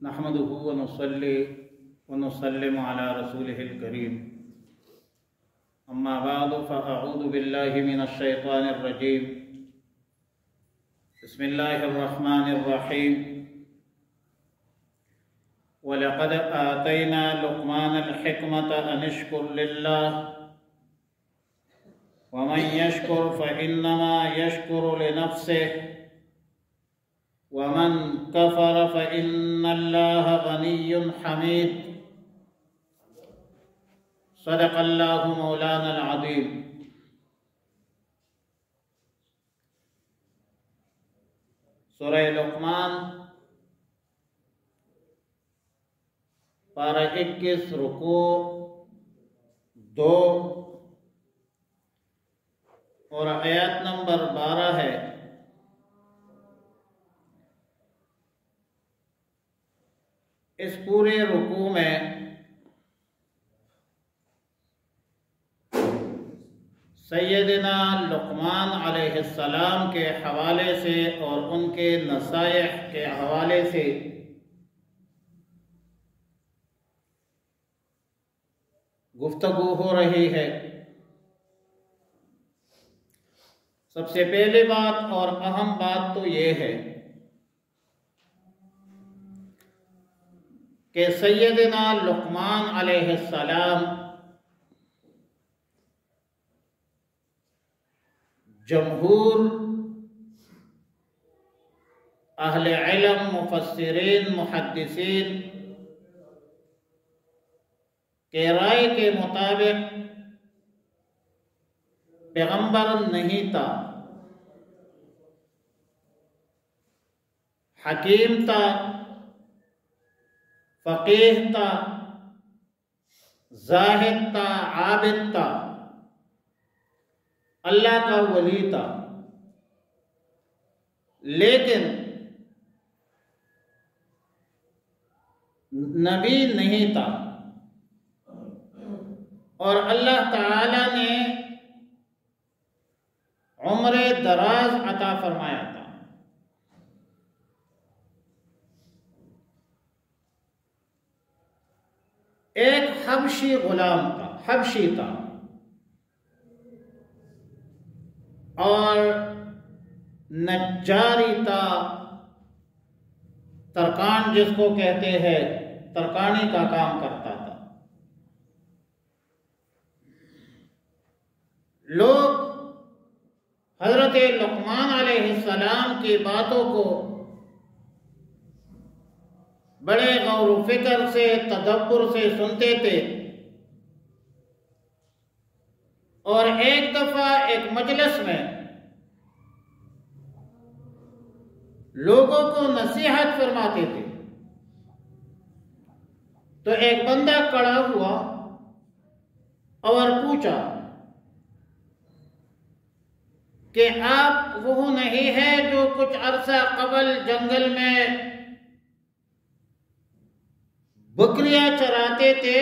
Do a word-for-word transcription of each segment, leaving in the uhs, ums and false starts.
نحمده ونصلي ونسلم على رسوله الكريم أما بعد فأعوذ بالله من الشيطان الرجيم بسم الله الرحمن الرحيم ولقد آتينا لقمان الحكمة أن اشكر لله ومن يشكر فإنما يشكر لنفسه ومن كفر فإن الله غني حميد صدق الله مولانا العظيم۔ سورہ لقمان پارہ اکیس رکوع دو اور آیات نمبر بارہ ہے۔ اس پورے رکوع میں سیدنا لقمان علیہ السلام کے حوالے سے اور ان کے نصائح کے حوالے سے گفتگو ہو رہی ہے۔ سب سے پہلی بات اور اہم بات تو یہ ہے کہ سیدنا لقمان علیہ السلام جمہور اہل علم، مفسرین، محدثین کے رائے کے مطابق پیغمبر نہیں تھا، حکیم تھا، فقیہ تھا، زاہد تھا، عابد تھا، اللہ کا ولی تھا، لیکن نبی نہیں تھا۔ اور اللہ تعالی نے عمر دراز عطا فرمایا تھا۔ ایک حبشی غلام تھا، حبشی تھا، اور نجاری تھا، ترکان جس کو کہتے ہیں، ترکانی کا کام کرتا تھا۔ لوگ حضرت لقمان علیہ السلام کی باتوں کو بڑے غور و فکر سے، تدبر سے سنتے تھے، اور ایک دفعہ ایک مجلس میں لوگوں کو نصیحت فرماتے تھے، تو ایک بندہ کھڑا ہوا اور پوچھا کہ آپ وہ نہیں ہے جو کچھ عرصہ قبل جنگل میں بکریاں چراتے تھے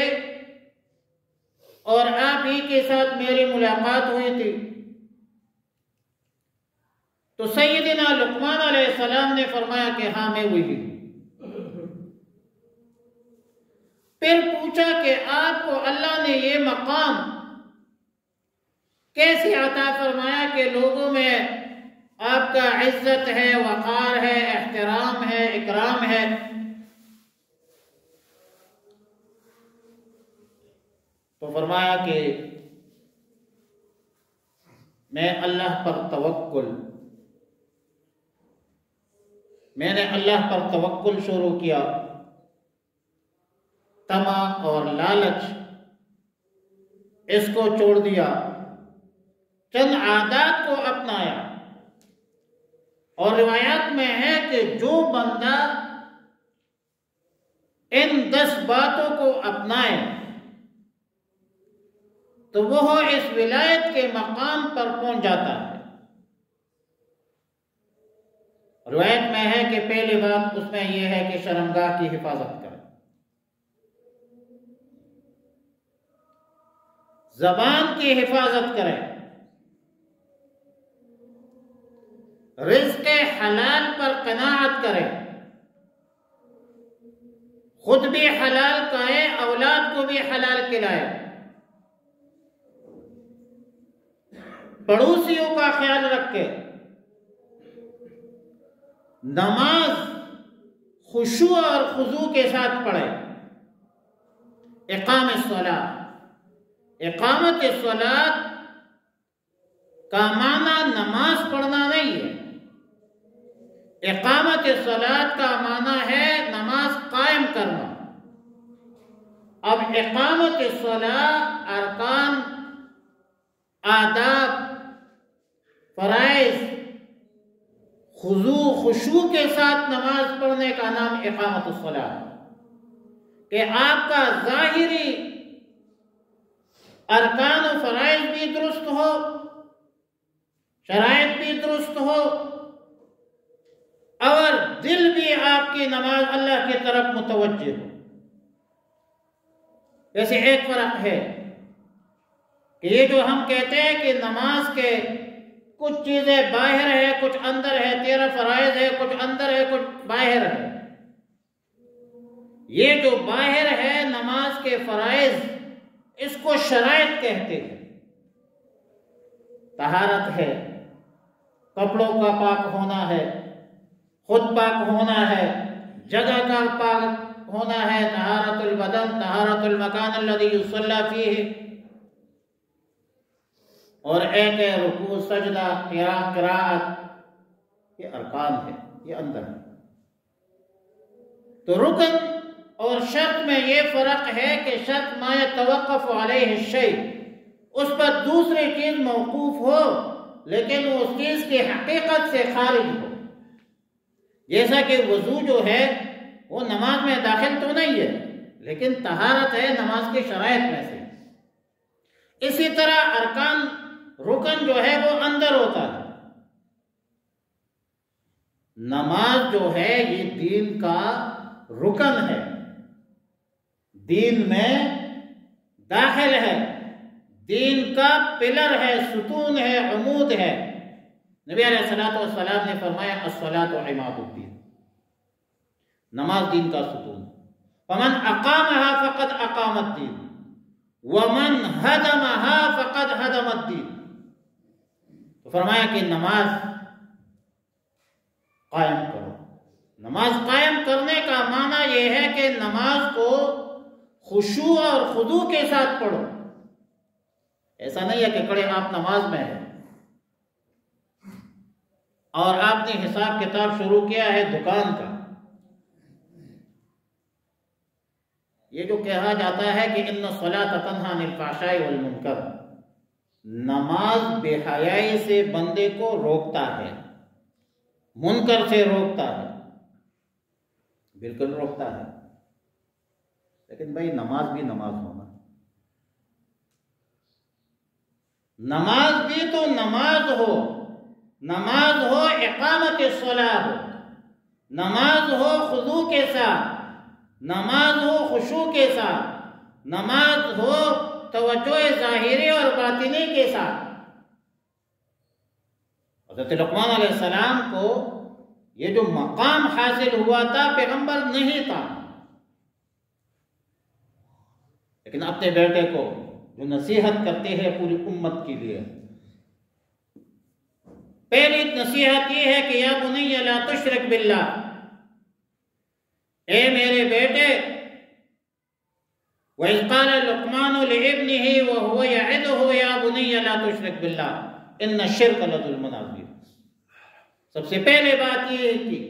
اور آپ ہی کے ساتھ میری ملاقات ہوئی تھی؟ تو سیدنا لقمان علیہ السلام نے فرمایا کہ ہاں میں وہی۔ پھر پوچھا کہ آپ کو اللہ نے یہ مقام کیسے عطا فرمایا کہ لوگوں میں آپ کا عزت ہے، وقار ہے، احترام ہے، اکرام ہے؟ تو فرمایا کہ میں اللہ پر توکل میں نے اللہ پر توکل شروع کیا، طمع اور لالچ اس کو چھوڑ دیا، چند عادات کو اپنایا۔ اور روایات میں ہے کہ جو بندہ ان دس باتوں کو اپنائے تو وہ اس ولایت کے مقام پر پہنچ جاتا ہے۔ روایت میں ہے کہ پہلی بات اس میں یہ ہے کہ شرمگاہ کی حفاظت کرے، زبان کی حفاظت کرے، رزق حلال پر قناعت کرے، خود بھی حلال کھائے، اولاد کو بھی حلال کھلائے، پڑوسیوں کا خیال رکھے، نماز خشوع اور خضوع کے ساتھ پڑھے۔ اقام الصلاۃ، اقامت الصلاۃ کا معنی نماز پڑھنا نہیں ہے، اقامت الصلاۃ کا معنی ہے نماز قائم کرنا۔ اب اقامت الصلاۃ ارکان، آداب، فرائض، خضوع خشوع کے ساتھ نماز پڑھنے کا نام اقامت الصلاۃ، کہ آپ کا ظاہری ارکان و فرائض بھی درست ہو، شرائط بھی درست ہو، اور دل بھی آپ کی نماز اللہ کی طرف متوجہ ہو۔ ویسے ایک فرق ہے کہ یہ جو ہم کہتے ہیں کہ نماز کے کچھ چیزیں باہر ہے، کچھ اندر ہے، تیرہ فرائض ہے، کچھ اندر ہے، کچھ باہر ہے۔ یہ جو باہر ہے نماز کے فرائض، اس کو شرائط کہتے ہیں۔ طہارت ہے، کپڑوں کا پاک ہونا ہے، خود پاک ہونا ہے، جگہ کا پاک ہونا ہے، طہارت البدن، طہارت المکان الذی یصلی فیہ، اور ایک ہے رکوع، سجدہ، قراءت، یہ ارکان ہے، یہ اندر ہے۔ تو رکن اور شرط میں یہ فرق ہے کہ شرط ما یتوقف علیہ الشیء، اس پر دوسری چیز موقوف ہو لیکن وہ اس چیز کی حقیقت سے خارج ہو۔ جیسا کہ وضو جو ہے وہ نماز میں داخل تو نہیں ہے لیکن طہارت ہے نماز کی شرائط میں سے۔ اسی طرح ارکان، رکن جو ہے وہ اندر ہوتا ہے۔ نماز جو ہے یہ دین کا رکن ہے، دین میں داخل ہے، دین کا پلر ہے، ستون ہے، عمود ہے۔ نبی علیہ الصلوۃ والسلام نے فرمایا الصلاۃ عماد الدین، نماز دین کا ستون۔ فمن اقامها فقد اقام الدین ومن هدمها فقد هدم الدین۔ تو فرمایا کہ نماز قائم کرو۔ نماز قائم کرنے کا معنی یہ ہے کہ نماز کو خشوع اور خضوع کے ساتھ پڑھو۔ ایسا نہیں ہے کہ کڑے آپ نماز میں ہیں اور آپ نے حساب کتاب شروع کیا ہے دکان کا۔ یہ جو کہا جاتا ہے کہ ان الصلاۃ تنہی عن الفحشاء والمنکر، نماز بے حیائی سے بندے کو روکتا ہے، منکر سے روکتا ہے، بالکل روکتا ہے۔ لیکن بھائی نماز بھی نماز ہونا، نماز بھی تو نماز ہو، نماز ہو اقامت الصلاۃ ہو، نماز ہو خضوع کے ساتھ، نماز ہو خشوع کے ساتھ، نماز ہو توجہ ظاہری اور باطنی کے ساتھ۔ حضرت لقمان علیہ السلام کو یہ جو مقام حاصل ہوا تھا پیغمبر نہیں تھا، لیکن اپنے بیٹے کو جو نصیحت کرتے ہیں پوری امت کے لیے، پہلی نصیحت یہ ہے کہ یا بنی لا تشرک باللہ، اے میرے بیٹے، وَإِذْ قَالَ لُقْمَانُ لِابْنِهِ وَهُوَ يَعِظُهُ يَا بُنِيَّ لَا تُشْرِكْ بِاللَّهِ إِنَّ الشِّرْكَ لَظُلْمٌ عَظِيمٌ۔ سب سے پہلے بات یہ ہے کہ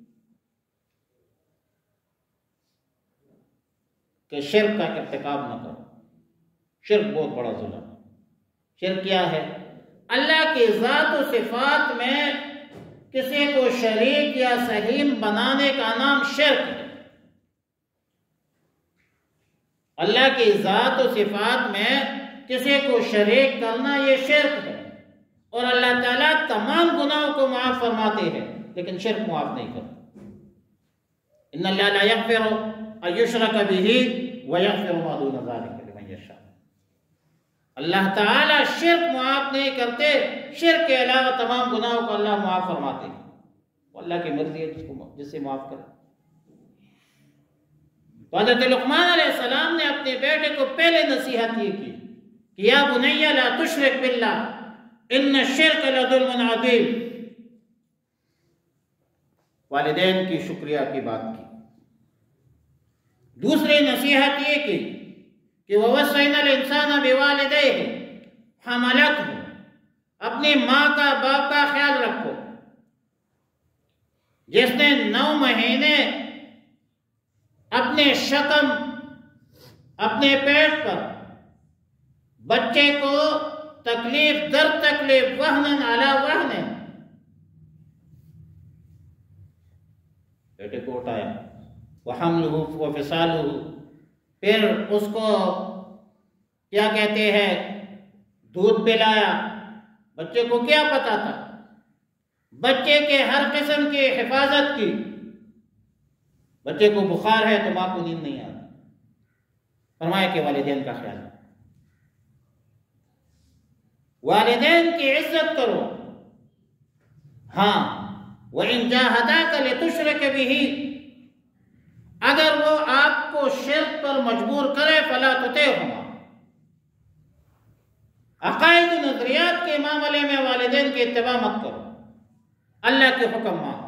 کہ شرک کا ارتکاب نہ کرو۔ شرک بہت بڑا ظلم ہے۔ شرک کیا ہے؟ اللہ کی ذات و صفات میں کسی کو شریک یا سہیم بنانے کا نام شرک ہے۔ اللہ کی ذات و صفات میں کسی کو شریک کرنا یہ شرک ہے، اور اللہ تعالیٰ تمام گناہوں کو معاف فرماتے ہیں لیکن شرک معاف نہیں کرتا۔ ان اللہ لا یغفر ان یشرک بہ ویغفر ما دون ذلک لمن یشاء۔ اللہ تعالیٰ شرک معاف نہیں کرتے، شرک کے علاوہ تمام گناہوں کو اللہ معاف فرماتے ہیں۔ وہ اللہ کی مرضی ہے جس کو جس سے معاف کرے۔ تو حضرت لقمان علیہ السلام نے اپنے بیٹے کو پہلے نصیحت یہ کی کہ یا بنی لا تشرک باللہ ان الشرک لظلم عظیم. والدین کی شکریہ کی بات کی. دوسری نصیحت یہ کی کہ وَوَصَّيْنَا الْإِنسَانَ بِوَالِدَيْهِ حَمَلَتْهُ، اپنی ماں کا باپ کا خیال رکھو. جس نے نو مہینے اپنے شکم اپنے پیٹ پر بچے کو تکلیف در تکلیف وہنن علی وہنن بیٹے کو اٹھایا، وَحَمْلُهُ وَفِصَالُهُ، پھر اس کو کیا کہتے ہیں دودھ پلایا. بچے کو کیا پتا تھا؟ بچے کے ہر قسم کی حفاظت کی. بچے کو بخار ہے تو ماں کو نیند نہیں آتی. فرمایا کہ والدین کا خیال ہے، والدین کی عزت کرو. ہاں وَإِن جَاهَدَاكَ لِتُشْرِكَ بِهِ، اگر وہ آپ کو شرک پر مجبور کرے فلا تطعهما. عقائد و نظریات کے معاملے میں والدین کی اتباع مت کرو، اللہ کے حکم مانو.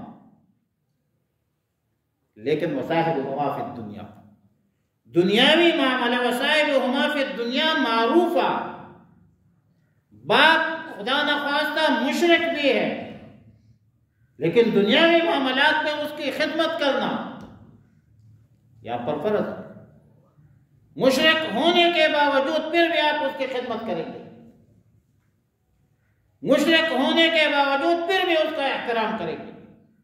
لیکن وصاحبهما فی الدنیا، دنیاوی معاملہ وصاحبهما فی الدنیا معروفہ. باپ خدا نخواستہ مشرک بھی ہے لیکن دنیاوی معاملات میں اس کی خدمت کرنا یا پر فرض. مشرک ہونے کے باوجود پھر بھی آپ اس کی خدمت کریں گے، مشرک ہونے کے باوجود پھر بھی اس کا احترام کریں گے.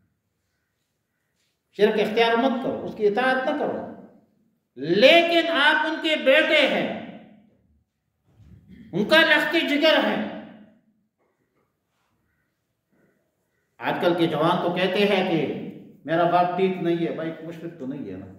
شرک اختیار مت کرو، اس کی اطاعت نہ کرو. لیکن آپ ان کے بیٹے ہیں، ان کا لختی جگر ہے. آج کل کے جوان تو کہتے ہیں کہ میرا باپ ٹھیک نہیں ہے. بھائی مشرک تو نہیں ہے نا.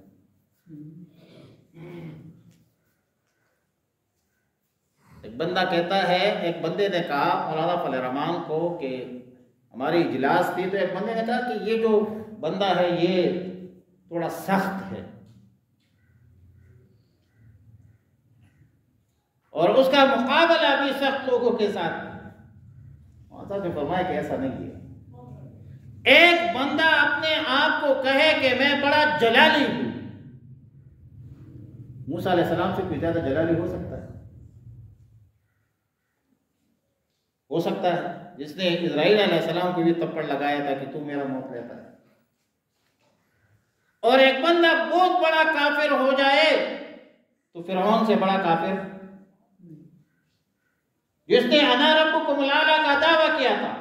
ایک بندہ کہتا ہے، ایک بندے نے کہا مولانا فضل الرحمان کو کہ ہماری اجلاس تھی تو ایک بندے نے کہا کہ یہ جو بندہ ہے یہ تھوڑا سخت ہے اور اس کا مقابلہ بھی سخت لوگوں کے ساتھ. مولانا نے فرمایا کہ ایسا نہیں ہے. ایک بندہ اپنے آپ کو کہے کہ میں بڑا جلالی ہوں، موسیٰ علیہ السلام سے کوئی زیادہ جلالی ہو سکتا ہے؟ ہو سکتا ہے. جس نے اسرائیل علیہ السلام کو بھی تپڑ لگایا تھا کہ تو میرا موت لیتا ہے. اور ایک بندہ بہت بڑا کافر ہو جائے تو فرعون سے بڑا کافر، جس نے انا ربکم الاعلی کا دعویٰ کیا تھا.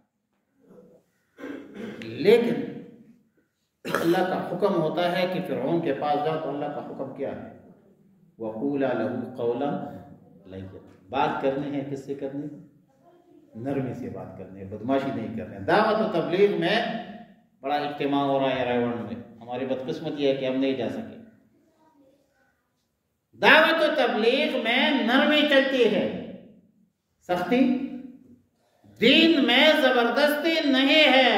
لیکن اللہ کا حکم ہوتا ہے کہ فرعون کے پاس جاؤ تو اللہ کا حکم کیا ہے؟ وَقُولَا لَهُ قَوْلًا لَيِّنًا. بات کرنی ہے کس سے کرنی ہے؟ نرمی سے بات کرنی ہے، بدماشی نہیں کرنی ہے. دعوت و تبلیغ میں بڑا اجتماع ہو رہا ہے رائیوڑ میں، ہماری بدقسمتی ہے کہ ہم نہیں جا سکے. دعوت و تبلیغ میں نرمی چلتی ہے، سختی. دین میں زبردستی نہیں ہے.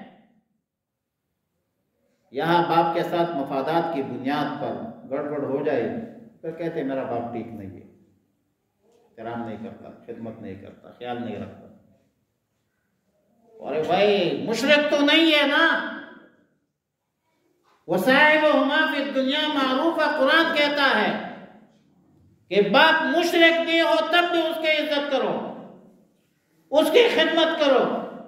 یہاں باپ کے ساتھ مفادات کی بنیاد پر گڑبڑ ہو جائے پھر کہتے ہیں میرا باپ ٹھیک نہیں ہے، احترام نہیں کرتا، خدمت نہیں کرتا، خیال نہیں رکھتا. اور بھائی مشرک تو نہیں ہے نا. وصاحبہما فی الدنیا معروفہ. قرآن کہتا ہے کہ باپ مشرک بھی ہو تب بھی اس کی عزت کرو، اس کی خدمت کرو.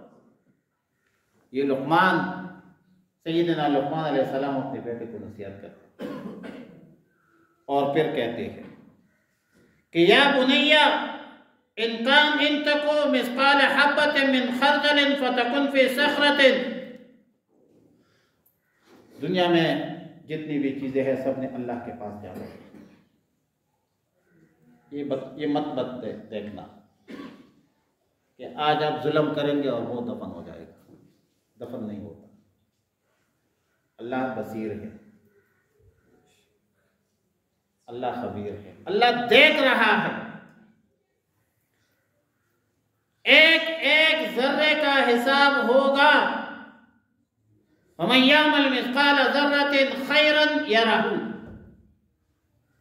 یہ لقمان سیدنا لقمان علیہ السلام اپنے بیٹے کو نصیحت کرتے اور پھر کہتے ہیں کہ یا بنی ان کان ان تکو مثقال حبۃ من خردل فتکن فی صخرۃ. دنیا میں جتنی بھی چیزیں ہیں سب نے اللہ کے پاس جانا. یہ یہ مت مت دیکھنا کہ آج آپ ظلم کریں گے اور وہ دفن ہو جائے گا. دفن نہیں ہوتا. اللہ بصیر ہے، اللہ خبیر ہے، اللہ دیکھ رہا ہے. ایک ایک ذرے کا حساب ہوگا. وَمَن يَعْمَلْ مِثْقَالَ ذَرَّةٍ خَيْرًا يَرَهُ.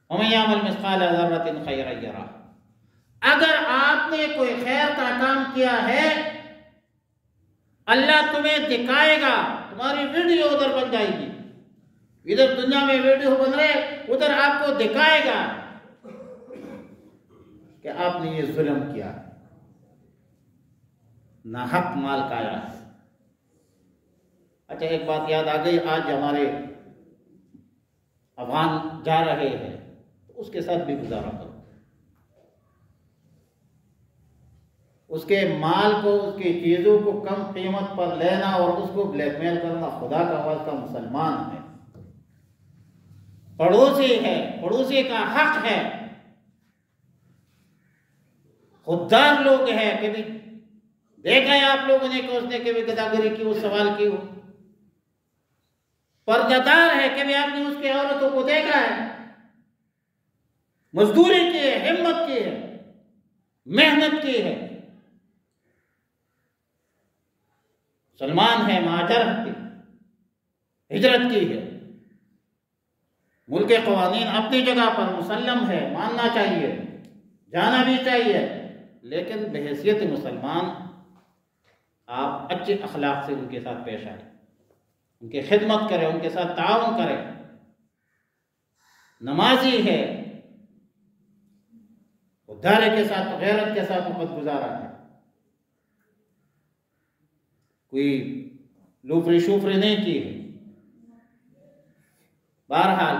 وَمَن يَعْمَلْ مِثْقَالَ ذَرَّةٍ خَيْرًا يَرَهُ۔ اگر آپ نے کوئی خیر کا کام کیا ہے، اللہ تمہیں دکھائے گا، تمہاری ویڈیو ادھر بن جائے گی، ادھر دنیا میں ویڈیو بن رہے، ادھر آپ کو دکھائے گا کہ آپ نے یہ ظلم کیا، ناحق مال کھایا ہے۔ اچھا ایک بات یاد آ گئی، آج ہمارے افغان جا رہے ہیں، اس کے ساتھ بھی گزارا کرو، اس کے مال کو، اس کی چیزوں کو کم قیمت پر لینا اور اس کو بلیک میل کرنا، خدا کا واسطہ مسلمان ہے، پڑوسی ہے، پڑوسی کا حق ہے۔ خوددار لوگ ہیں، کبھی دیکھا ہے آپ لوگوں نے کہ اس نے کبھی گداگری کی، اس سوال کی ہو؟ پردہ دار ہے، کبھی آپ نے اس کی عورتوں کو دیکھا ہے؟ مزدوری کی ہے، ہمت کی ہے، محنت کی ہے، مسلمان ہے، مہاجر کی، ہجرت کی ہے۔ ملک کے قوانین اپنی جگہ پر مسلم ہے، ماننا چاہیے، جانا بھی چاہیے، لیکن بحیثیت مسلمان آپ اچھے اخلاق سے ان کے ساتھ پیش آئیں، ان کی خدمت کریں، ان کے ساتھ تعاون کریں۔ نمازی ہے، ادھارے کے ساتھ، غیرت کے ساتھ وقت گزارا ہے، کوئی لوفری شوفری نہیں کی ہے۔ بہرحال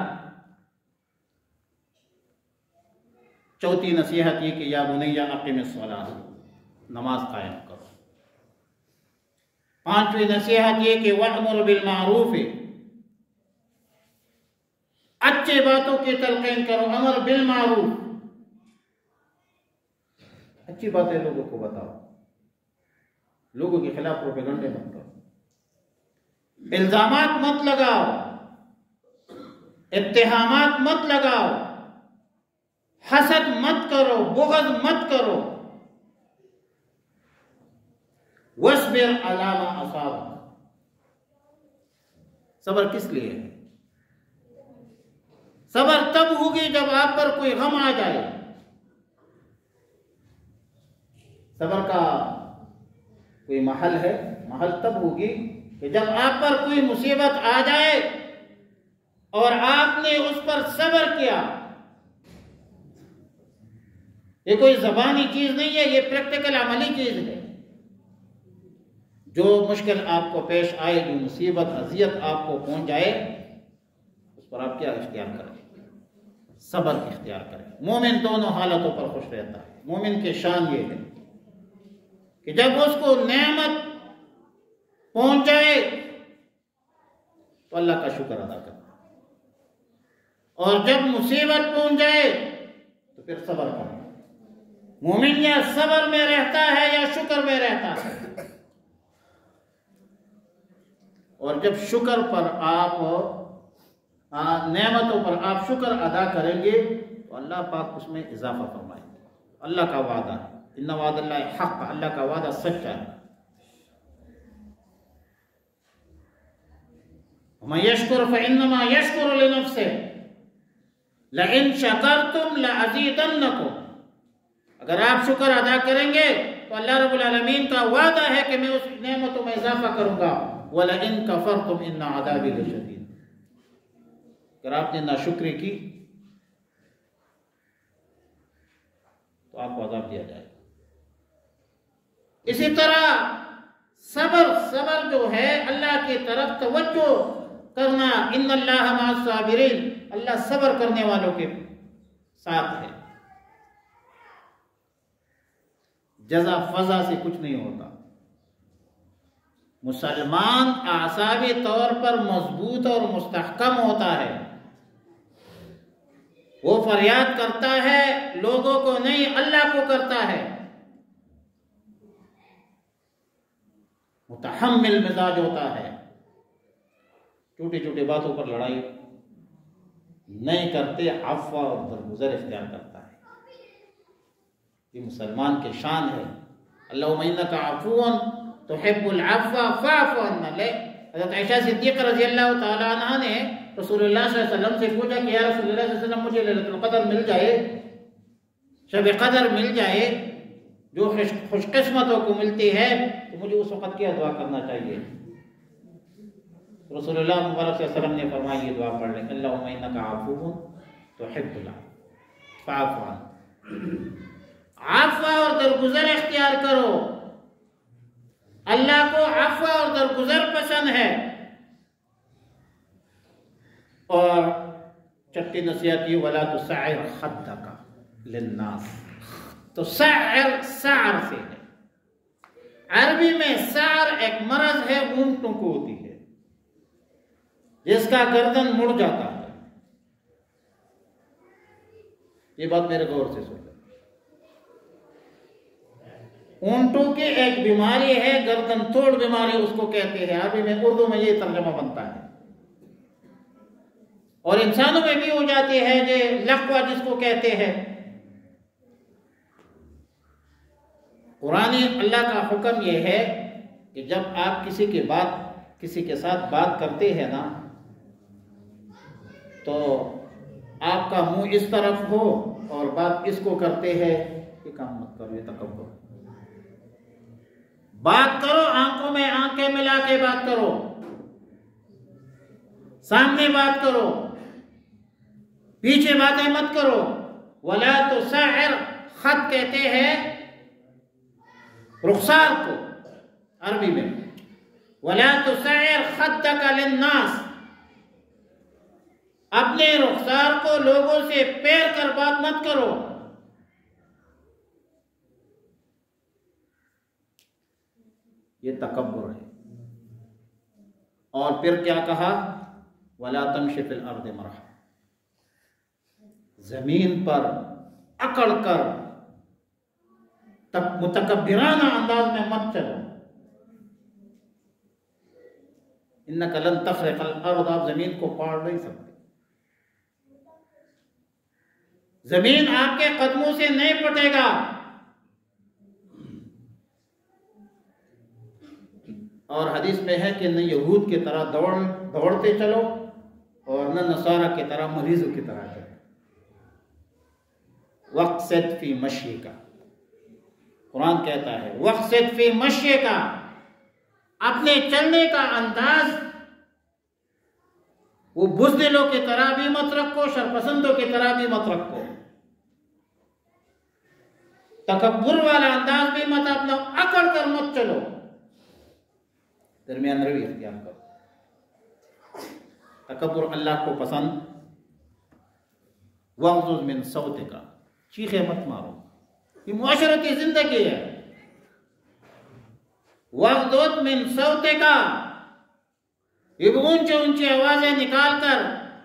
چوتھی نصیحت یہ کہ یا بنی اقیم الصلاۃ، نماز قائم کرو۔ پانچویں نصیحت یہ کہ وَأْمُرْ بِالْمَعْرُوفِ، اچھے باتوں کی تلقین کرو، امر بالمعروف، اچھی باتیں لوگوں کو بتاؤ، لوگوں کے خلاف پروپیگنڈے مت کرو، الزامات مت لگاؤ، اتہامات مت لگاؤ، حسد مت کرو، بغض مت کرو۔ وَاصْبِرْ عَلَىٰ مَا أَصَابَكَ، صبر کس لیے ہے؟ صبر تب ہوگی جب آپ پر کوئی غم آ جائے۔ صبر کا کوئی محل ہے؟ محل تب ہوگی کہ جب آپ پر کوئی مصیبت آ جائے اور آپ نے اس پر صبر کیا۔ یہ کوئی زبانی چیز نہیں ہے، یہ پریکٹیکل عملی چیز ہے۔ جو مشکل آپ کو پیش آئے، جو مصیبت اذیت آپ کو پہنچ جائے، اس پر آپ کیا اختیار کریں؟ صبر اختیار کریں۔ مومن دونوں حالتوں پر خوش رہتا ہے۔ مومن کی شان یہ ہے کہ جب اس کو نعمت پہنچ جائے تو اللہ کا شکر ادا کرتا ہے، اور جب مصیبت پہنچ جائے تو پھر صبر کرتا ہے۔ مومن یا صبر میں رہتا ہے یا شکر میں رہتا ہے، اور جب شکر پر آپ نعمتوں پر آپ شکر ادا کریں گے تو اللہ پاک اس میں اضافہ فرمائے گے۔ اللہ کا وعدہ ہے، ان وعد اللہ حق، اللہ کا وعدہ سچا ہے۔ وَمَن يَشْكُرْ فَإِنَّمَا يَشْكُرُ لِنَفْسِهِ لَئِن شَكَرْتُمْ لَأَزِيدَنَّكُمْ، اگر آپ شکر ادا کریں گے تو اللہ رب العالمین کا وعدہ ہے کہ میں اس نعمتوں میں اضافہ کروں گا۔ وَلَئِن كَفَرْتُمْ إِنَّ عَذَابِي لَشَدِيدٌ، اگر آپ نے ناشکری کی تو آپ کو عذاب دیا جائے گا۔ اسی طرح صبر صبر جو ہے اللہ کی طرف توجہ کرنا، ان اللہ مع الصابرین، اللہ صبر کرنے والوں کے ساتھ ہے۔ جزا فضا سے کچھ نہیں ہوتا۔ مسلمان اعصابی طور پر مضبوط اور مستحکم ہوتا ہے، وہ فریاد کرتا ہے لوگوں کو نہیں، اللہ کو کرتا ہے۔ متحمل مزاج ہوتا ہے، چھوٹی چھوٹی باتوں پر لڑائی نہیں کرتے، عفو اور درگزر اختیار کرتا ہے۔ یہ مسلمان کی شان ہے۔ اللہم انک عفو تحب العفو فاعف عنا، حضرت عائشہ صدیقہ رضی اللہ تعالی عنہ نے رسول اللہ صلی اللہ علیہ وسلم سے پوچھا کہ یا رسول اللہ صلی اللہ علیہ وسلم مجھے لیلۃ القدر مل جائے، شب قدر مل جائے جو خوش قسمتوں کو ملتی ہے، تو مجھے اس وقت کیا دعا کرنا چاہیے؟ رسول اللہ مبارک صلی اللہ علیہ وسلم نے فرمایا یہ دعا پڑھ لیں، اللہم انک عفو تحب العفو فاعف عنی، عفو اور درگزر اختیار کرو، اللہ کو عفو اور درگزر پسند ہے۔ اور چھٹی نصیحت یہ ولا تسعر خدک للناس، تو سعر سعر سے ہے، عربی میں سعر ایک مرض ہے اونٹوں کو ہوتی ہے جس کا گردن مڑ جاتا ہے، یہ بات میرے غور سے سن، اونٹوں کی ایک بیماری ہے گردن توڑ بیماری اس کو کہتے ہیں، عربی میں اردو میں یہ ترجمہ بنتا ہے، اور انسانوں میں بھی ہو جاتی ہے یہ لقوہ جس کو کہتے ہیں۔ قرآن اللہ کا حکم یہ ہے کہ جب آپ کسی کی بات کسی کے ساتھ بات کرتے ہیں نا تو آپ کا منہ اس طرف ہو اور بات اس کو کرتے ہیں، یہ کام مت کرو، یہ تکبر، بات کرو آنکھوں میں آنکھیں ملا کے بات کرو، سامنے بات کرو، پیچھے باتیں مت کرو۔ ولا تسعر، خط کہتے ہیں رخسار کو عربی میں، ولا تسعر خدک للناس، اپنے رخسار کو لوگوں سے پیر کر بات مت کرو۔ یہ تکبر ہے۔ اور پھر کیا کہا؟ ولا تمشِ فی الارض مرحا، زمین پر اکڑ کر متکبرانہ انداز میں مت چلو۔ انک لن تخرق الارض، آپ زمین کو پاڑ نہیں سکتے، زمین آپ کے قدموں سے نہیں پٹے گا۔ اور حدیث میں ہے کہ نہ یہود کی طرح دوڑ دوڑتے چلو اور نہ نصارہ کی طرح مریضوں کی طرح چلو۔ وقصد فی مشیک، قرآن کہتا ہے وقصد فی مشیک، اپنے چلنے کا انداز وہ بزدلوں کی طرح بھی مت رکھو، شرپسندوں کی طرح بھی مت رکھو، تکبر والا انداز بھی مت اپنا اکڑ کر مت چلو، درمیان روی اختیار کرو۔ تکبر اللہ کو پسند۔ وَغْضُضْ مِنْ صَوْتِكَ، چیخے مت مارو، یہ معاشرتی زندگی ہے۔ وَغْضُضْ مِنْ صَوْتِكَ، یہ اونچے اونچے آوازیں نکال کر،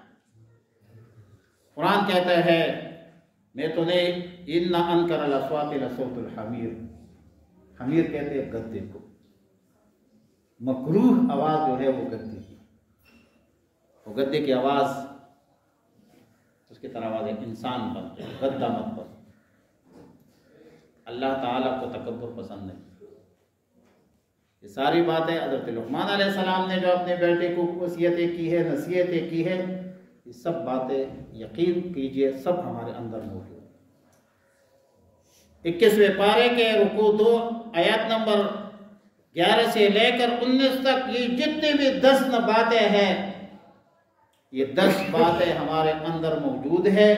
قرآن کہتا ہے میں تو نے اِنَّ أَنْكَرَ الْأَصْوَاتِ لَصَوْتُ الْحَمِيرِ، حمیر کہتے ہیں گدے کو، مکروہ آواز جو ہے وہ گدے کی، وہ گدے کی آواز اس کی طرح آواز ہے، انسان بن جائے، گدہ مت بن۔ اللہ تعالیٰ کو تکبر پسند نہیں۔ یہ ساری باتیں حضرت لقمان علیہ السلام نے جو اپنے بیٹے کو وصیتیں کی ہے، نصیحتیں کی ہے، یہ سب باتیں یقین کیجئے سب ہمارے اندر موجود ہیں۔ اکیسویں پارے کے رکوع دو آیات نمبر گیارہ سے لے کر انیس تک یہ جتنی بھی دس باتیں ہیں، یہ دس باتیں ہمارے اندر موجود ہے،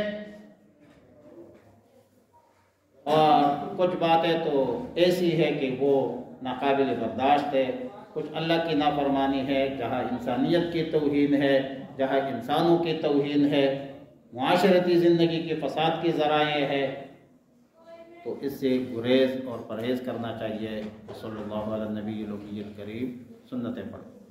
اور کچھ باتیں تو ایسی ہے کہ وہ ناقابل برداشت ہے، کچھ اللہ کی نافرمانی ہے، جہاں انسانیت کی توہین ہے، جہاں انسانوں کی توہین ہے، معاشرتی زندگی کے فساد کی ذرائع ہے، تو اس سے گریز اور پرہیز کرنا چاہیے۔ صلی اللہ علیہ نبی الامی الکریم، سنتیں پڑھیں۔